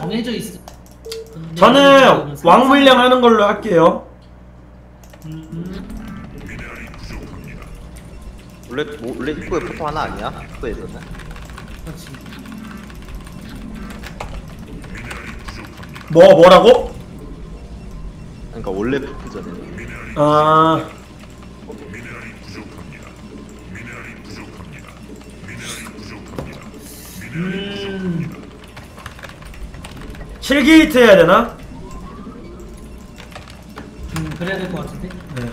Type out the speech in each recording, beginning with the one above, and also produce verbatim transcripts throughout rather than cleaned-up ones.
정해져 있어. 저는 왕물량 하는 걸로 할게요. 음. 원래 뭐, 원래 입구에 포토 하나 아니야? 입구에서는? 그렇지. 뭐 뭐라고? 그러니까 원래 포토 전에는. 아. 음. 칠 게이트 해야 되나? 음, 그래야 될 것 같은데. 네.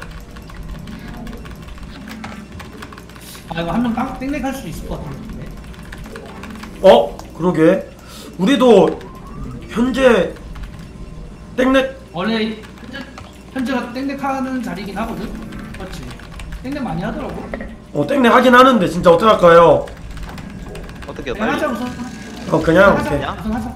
아 이거 한 명 깡 땡땡할 수도 있을 것 같은데. 어? 그러게. 우리도 현재 땡렉 원래 현재, 현재가 땡땡하는 자리긴 하거든. 그렇지. 땡땡 많이 하더라고. 어 땡렉 하긴 하는데 진짜 어떡할까요? 어떻게 그냥 빨리 하자 우선. 어 그냥 하자. 오케이. 우선 하자.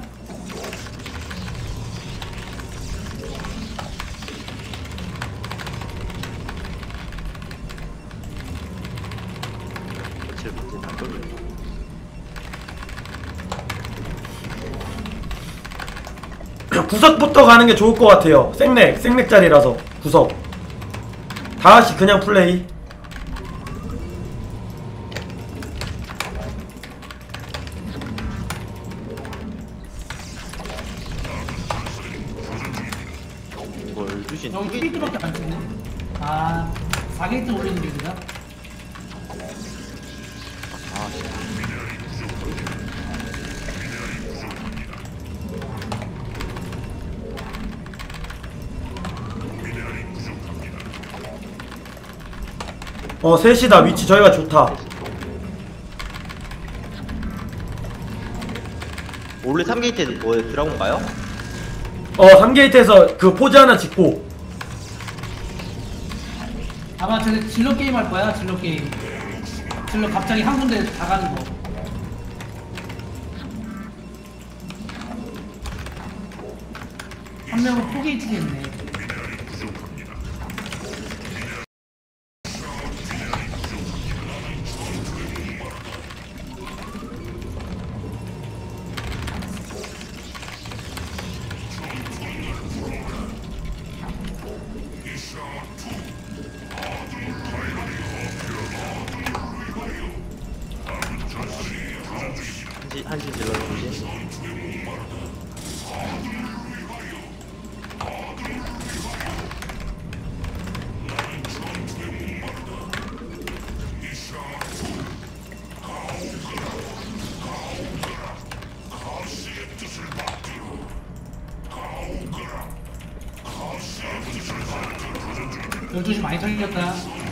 며칠 며칠 안 돌려. 구석부터 가는 게 좋을 것 같아요. 생렉, 생렉 자리라서 구석. 다시 그냥 플레이. 뭘 주신 여기 두 개? 게이트밖에 안 찍네. 아, 사 게이트 올리는 게 그냥. 아, 어 셋이다. 위치 저희가 좋다. 원래 삼 게이트에 뭐 드라곤가요? 어 삼 게이트에서 그 포즈 하나 짓고. 아마 쟤네 질러 게임 할 거야. 질러 게임. 질러 갑자기 한 군데 다 가는 거. 한 명은 포게이트겠네. 한시 한시 질러 주신. 열두 시 많이 털렸다.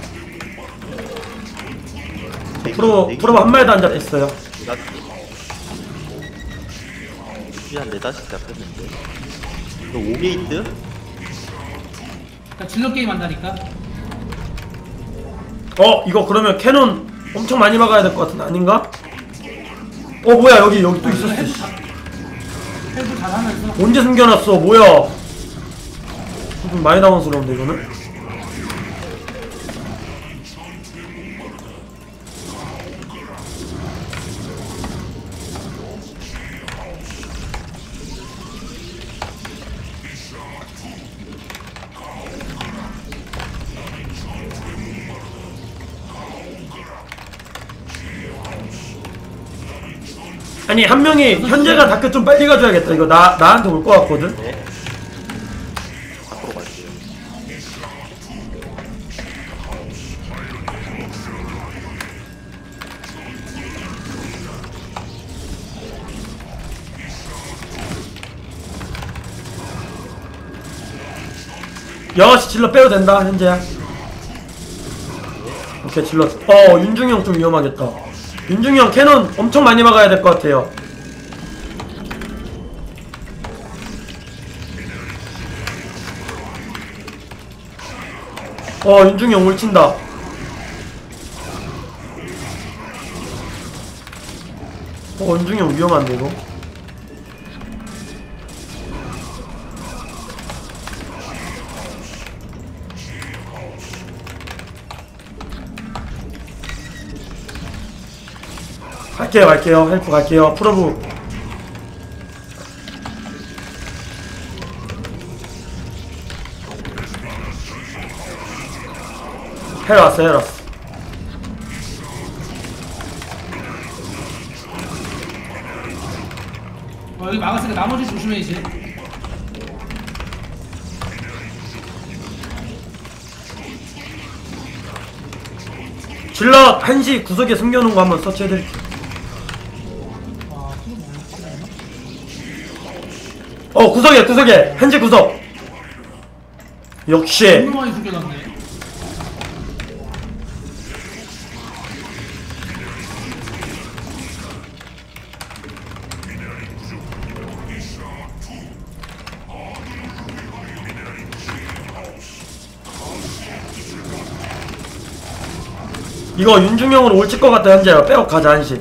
프로 프로 한 마리도 안 잡혔어요. 내가 주시 한 네다섯 잡혔는데. 이거 오 게이트? 그러니까 질러 게임 한다니까. 어 이거 그러면 캐논 엄청 많이 막아야 될 것 같은데 아닌가? 어 뭐야 여기 여기 또 이거 있었어. 헬프 씨. 잘- 헬프 잘하면서. 언제 숨겨놨어? 뭐야? 좀 많이 당황스러운데 이거는? 아니 한 명이 현재가 다크 좀 빨리 가줘야겠다. 이거 나 나한테 올 것 같거든. 네. 앞으로 갈게요. 여시 질러 빼도 된다 현재야. 오케이 질러. 어 윤중이 형 좀 위험하겠다. 윤중이 형 캐논 엄청 많이 막아야 될 것 같아요. 어 윤중이 형 올친다. 어 윤중이 형 위험한데 이거. 갈게요 갈게요 헬프 갈게요. 프로브 헬 왔어 헬 왔어. 어, 여기 막았으니까 나머지 조심해 이제. 질럿 한시 구석에 숨겨놓은 거 한번 서치해드릴게요. 아, 그거 뭐야? 어 구석에 구석에 한시 구석. 역시 너무 많이 숨겨놨네. 이거 윤중형으로 올칠 것 같아. 현재야 빼고 가자. 한시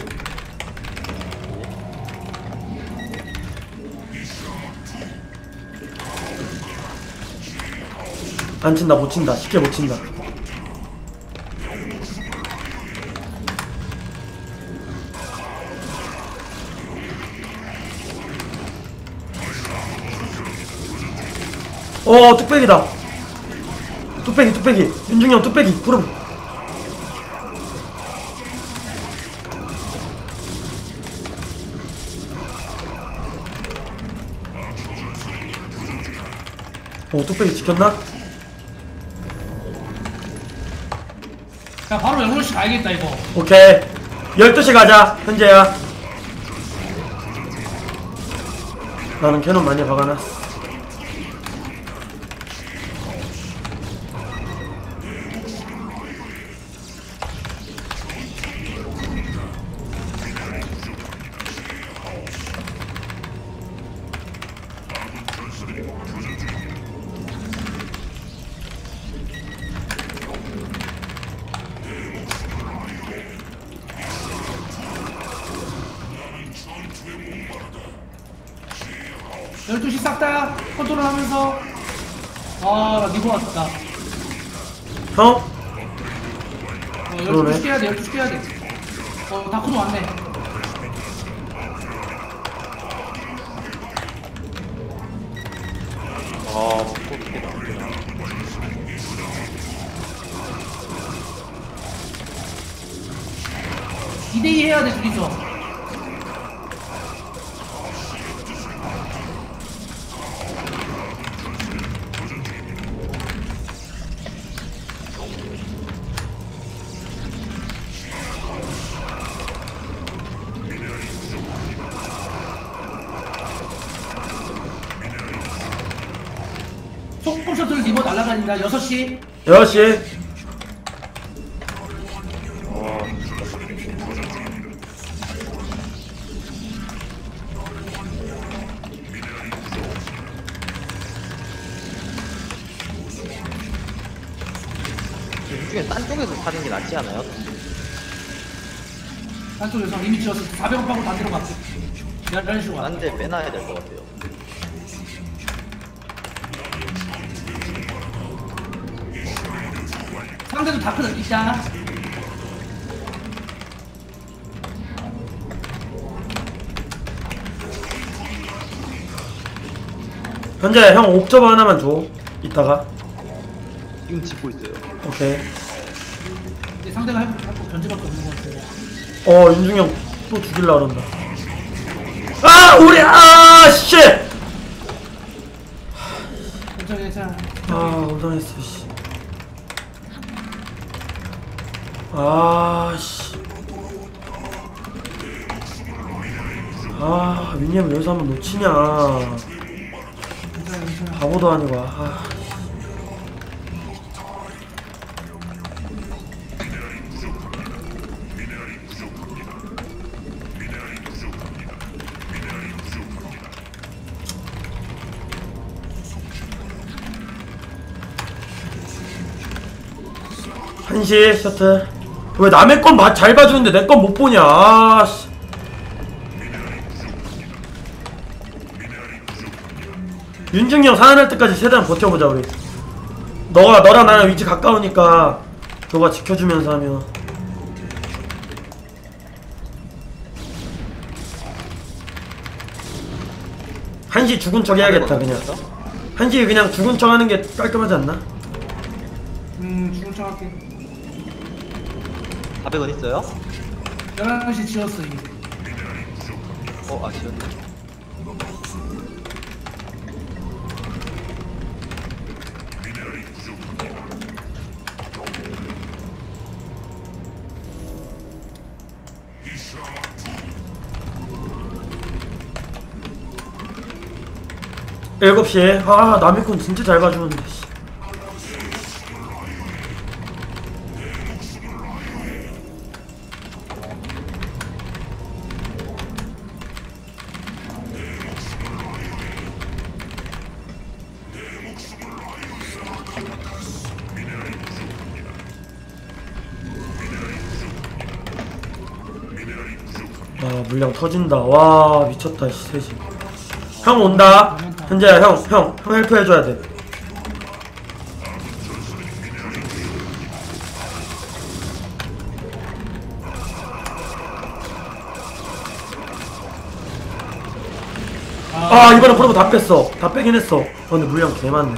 안 친다 못 친다 쉽게 못 친다. 어 뚝배기다. 뚝배기 뚝배기 윤중형 뚝배기 구름. 어 뚝배기 지켰나? 야, 바로 영로 씨 가야겠다 이거. 오케이 열두 시 가자. 현재야 나는 캐논 많이 박아놨어. 열두 시 싹 다 컨트롤 하면서. 아, 나 리버 왔다. 형? 어, 열두 그러네. 시 깨야 돼, 열두 시 깨야 돼. 어, 다크도 왔네. 아, 포켓 나오구나. 이 대 이 해야 돼, 둘이서. 소금 셔틀 리버 날아다닌다. 여섯 시. 여섯 시 이쪽에 딴 쪽에서 사는 게 낫지 않아요? 한쪽에서 이미 지었어. 사백 원 하고 다 들어갔어. 이런 식으로 가. 딴 데 빼놔야 될 것 같아요. 상대도 다크는 있다. 현재 형 옵저버 하나만 줘. 이따가 지금 짓고 있어요. 오케이. 근데 상대가 할, 할거 견제밖에 없는 것 같은데. 어 윤중형 또 죽일라 그런다. 아 우리 아씨 괜찮아, 괜찮아. 아 올당했어 씨. 아씨 아 윈니엄 여기서 한번 놓치냐. 괜찮아, 괜찮아. 바보도 아니고. 아. 한시 셔틀. 왜 남의 건 잘 봐주는데 내 건 못 보냐. 아, 씨. 윤중이 형 살아날 때까지 최대한 버텨보자 우리. 너가 너랑 나랑 위치 가까우니까 너가 지켜주면서 하면. 한시 죽은 척 해야겠다 그냥. 한시 그냥 죽은 척 하는 게 깔끔하지 않나? 음, 죽은 척 할게. 사백 원 있어요? 열한 시 지웠어 이미. 어, 아, 지웠네. 일곱 시에 아 남이콘 진짜 잘 봐주는데 씨. 아 물량 터진다. 와 미쳤다 씨 셋이. 형 온다. 현재야 형 형 형 헬프 해줘야 돼. 아 이번에 프로브 다 뺐어. 다 빼긴 했어. 어, 근데 물량 개 많네.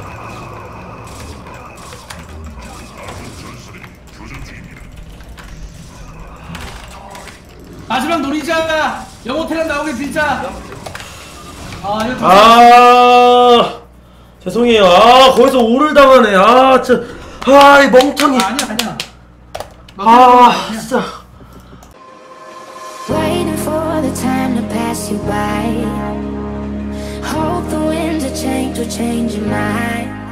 마지막 노리자. 영호 테란 나오게 진짜. 아 이거 좀- 아 죄송해요. 아 거기서 오를 당하네. 아 진짜 아이 멍청이. 아, 아니야 아니야. 너 아 아니야. 진짜. Waiting for the time to pass you by. Hope the winds of change will change your mind.